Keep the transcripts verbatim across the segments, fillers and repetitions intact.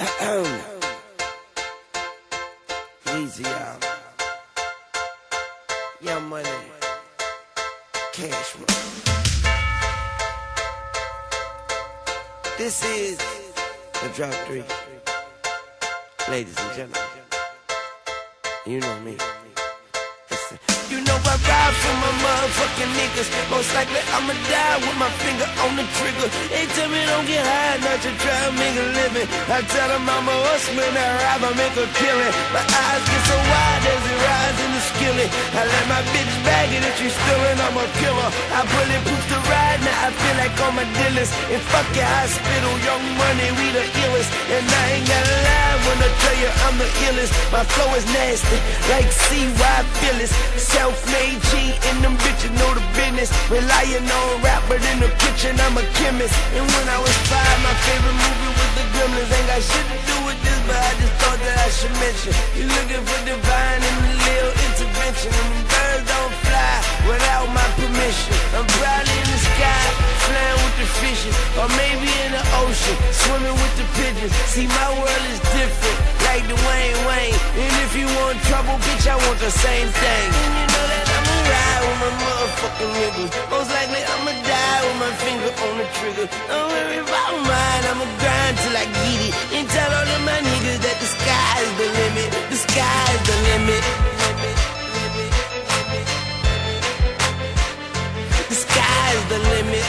Easy out. Young Money. Cash Money. This is the Drop Three. Ladies and gentlemen, you know me. Listen. You know I ride for my motherfucking niggas. Most likely I'ma die with my finger on the trigger. They tell me don't get high, not to try to make a living. I tell them I'm a hustler, I ride, I make a killing. My eyes get so wide as it rides in the skillet. I let my bitch bag it, if she's stealing, I'm a killer. I bulletproof the ride, now I feel like all my dealers. And fuck your hospital, Young Money, we the illest. And I ain't gotta lie when I tell you I'm the illest. My flow is nasty, like C Y Phyllis. Self-made G and them bitches know the business. Relying on rap, but in the kitchen I'm a chemist. And when I was five, my favorite movie was The Gremlins. Ain't got shit to do with this, but I just thought that I should mention. You looking for divine and a little intervention. And them birds don't fly without my permission. I'm probably in the sky, flying with the fishes. Or maybe in the ocean, swimming with the pigeons. See, my world is different, like Dwayne Wayne. And if you want trouble, bitch, I want the same thing. And you know that I'ma ride with my motherfucking niggas. Most likely I'ma die with my finger on the trigger. Don't worry about mine, I'ma grind till I get it. And tell all of my niggas that the sky's the limit. The sky's the limit. The sky's the limit.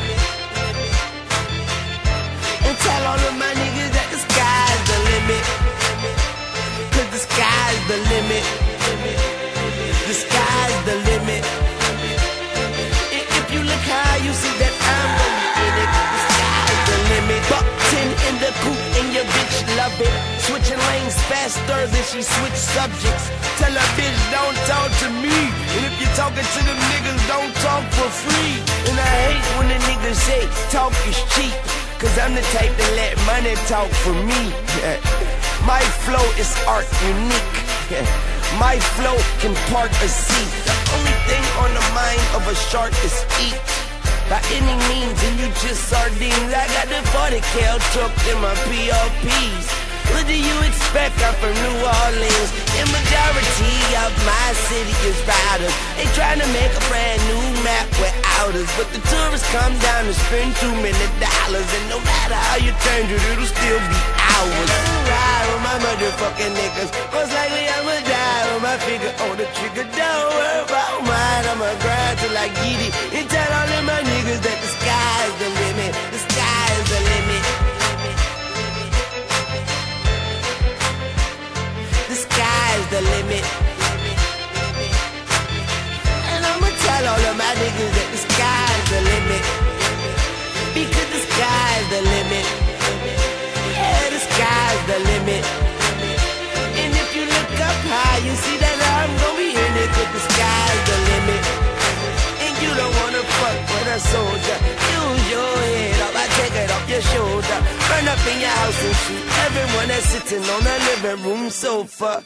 And tell all of my niggas that the sky's the limit. Cause the sky's the limit. The sky's the limit. And if you look high, you see that I'm in it. The sky's the limit. Buck ten in the coupe and your bitch love it. Switching lanes faster than she switch subjects. Tell her bitch don't talk to me. And if you're talking to them niggas, don't talk for free. And I hate when the niggas say talk is cheap. Cause I'm the type to let money talk for me. My flow is art unique. My flow can part a sea. The only thing on the mind of a shark is eat. By any means, and you just sardines. I got the forty cal tucked in my P R Ps. What do you expect? I'm from New Orleans. The majority of my city is riders. They trying to make a brand new map without us. But the tourists come down and spend too many dollars. And no matter how you change it, it'll still be ours. I'ma ride with my motherfucking niggas. Most likely I'ma die with my finger on the trigger. Don't worry about mine, I'ma grind till I get it. And tell all of my niggas that the sky's the limit. The sky's the limit. The sky's the limit. And I'ma tell all of my niggas that the sky's the limit. Because the sky's the limit. Yeah, the sky's the limit. And if you look up high, you see that I'm gonna be in it. Cause the sky's the limit. And you don't wanna fuck with a soldier. Use your head up, I take it off your shoulder. Run up in your house and shoot everyone that's sitting on the living room sofa.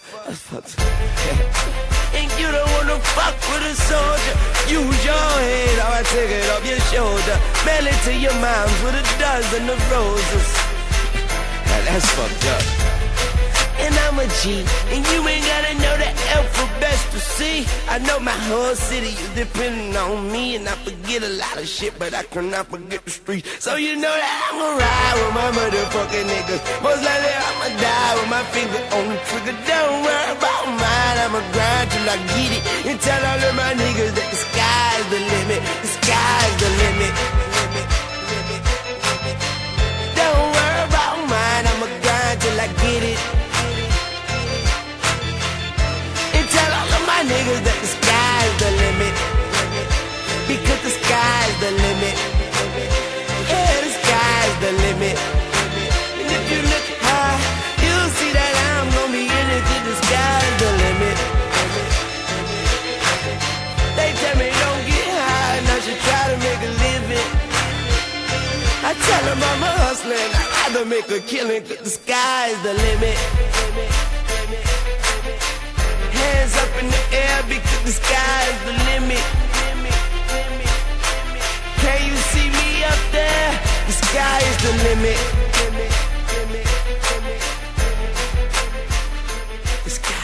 And you don't wanna fuck with a soldier. Use your head up, I take it off your shoulder. Mail it to your moms with a dozen of roses. Now that's fucked up. And I'm a G, and you ain't gotta know the alphabet to see. I know my whole city is depending on me. And I forget a lot of shit, but I cannot forget the street. So you know that I'ma ride with my motherfucking niggas. Most likely I'ma die with my finger on the trigger. Don't worry about mine, I'ma grind till I get it. And tell all of my niggas that the sky's the limit. The sky's the limit. Don't worry about mine, I'ma grind till I get it. Niggas that the sky's the limit. Because the sky's the limit. Yeah, the sky's the limit. And if you look high, you'll see that I'm gonna be in it till the sky's the limit. They tell me don't get high, now you try to make a living. I tell them I'm a hustler and I'd rather make a killing. Cause the sky's the limit. Hands up in the air because the sky's the limit. Can you see me up there? The sky is the limit. Let's go.